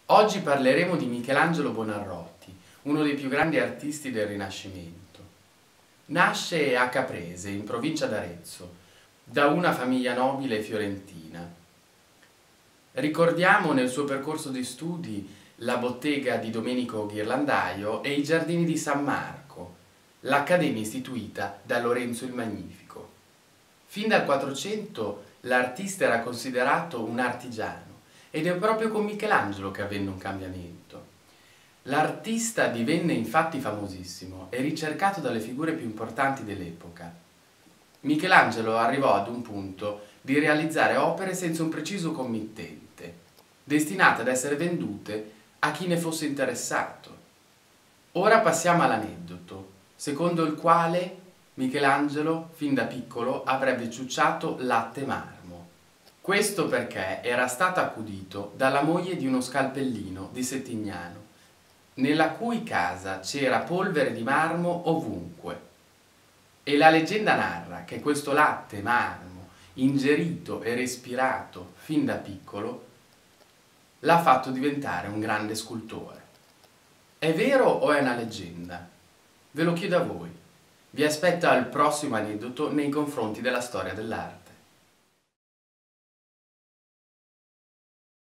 Oggi parleremo di Michelangelo Buonarroti, uno dei più grandi artisti del Rinascimento. Nasce a Caprese, in provincia d'Arezzo, da una famiglia nobile fiorentina. Ricordiamo nel suo percorso di studi la bottega di Domenico Ghirlandaio e i giardini di San Marco, l'accademia istituita da Lorenzo il Magnifico. Fin dal 400 l'artista era considerato un artigiano ed è proprio con Michelangelo che avvenne un cambiamento. L'artista divenne infatti famosissimo e ricercato dalle figure più importanti dell'epoca. Michelangelo arrivò ad un punto di realizzare opere senza un preciso committente, destinate ad essere vendute a chi ne fosse interessato. Ora passiamo all'aneddoto, secondo il quale Michelangelo, fin da piccolo, avrebbe ciucciato latte marmo. Questo perché era stato accudito dalla moglie di uno scalpellino di Settignano, nella cui casa c'era polvere di marmo ovunque. E la leggenda narra che questo latte marmo, ingerito e respirato fin da piccolo, l'ha fatto diventare un grande scultore. È vero o è una leggenda? Ve lo chiedo a voi. Vi aspetto al prossimo aneddoto nei confronti della storia dell'arte.